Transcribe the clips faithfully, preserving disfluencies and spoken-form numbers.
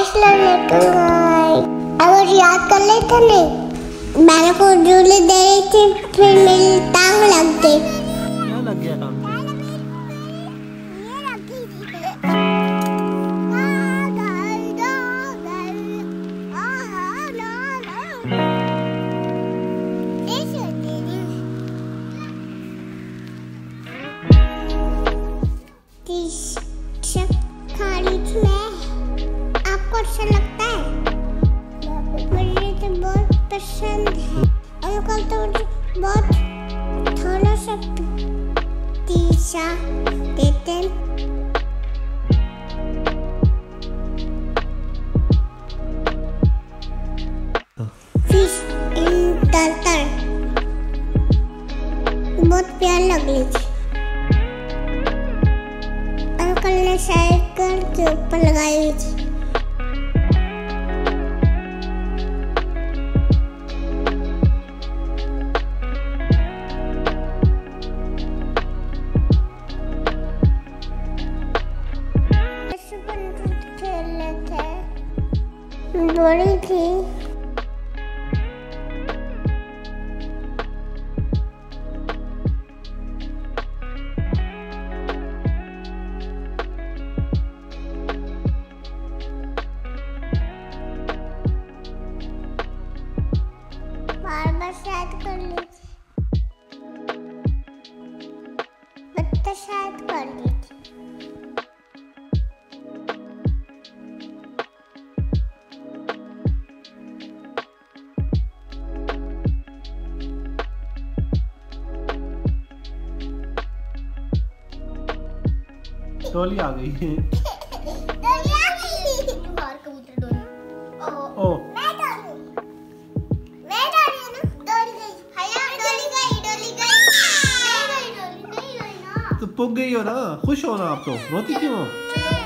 अगर याद कर लेते नहीं, मैंने को झूले दे रही थी, फिर मेरी टांग लग गई। क्या लग गया टांग? खाली थी मैं। आपको अच्छा लगता है? मुझे तो बहुत पसंद है। अंकल तो मुझे बहुत थोड़ा सा पिज़्ज़ा देते हैं। फिश इन टर्टल बहुत प्यार लग रही थी। अंकल ने साइकिल के ऊपर लगाई हुई थी। खेल रहे थे, बड़ी थी। बार बार शायद कर ली थी, बच्चा शायद कर ली थी। डोली आ गई है। डोली आ गई। बाहर कबूतर डोली। ओ मैं डोली। मैं डोली हूँ ना। डोली गई। हया डोली गई। डोली गई। नहीं गई डोली। नहीं गई ना। तो पुग गई हो ना, खुश हो ना आप तो, रोती क्यों हो?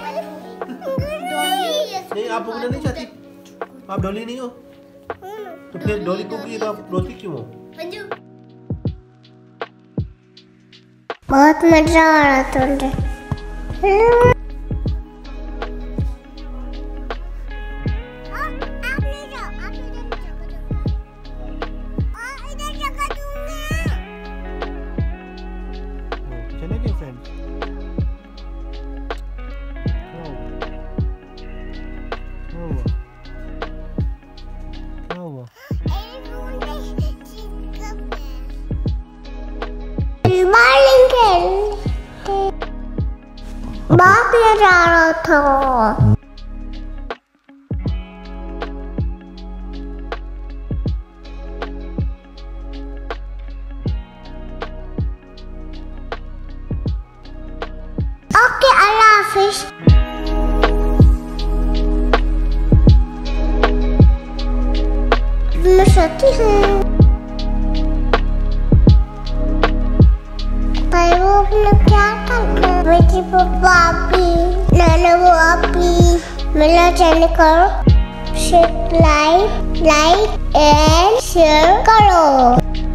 नहीं, आप पुगना नहीं चाहती? आप डोली नहीं हो? तो फिर डोली पुग गई तो आप रोती क्यों हो? बहुत मजा आ रहा था मुझे। चले गए फ्रेंड? क्या हुआ? क्या हुआ? बाप ये जा रहा था। ओके, अल्लाह हाफिज। मैं सोती हूँ। पर वो अपने क्या करते हैं? बेटी पापा आपी, नाना वो आपी। मेरा चैनल करो, लाइक लाइक एंड शेयर करो।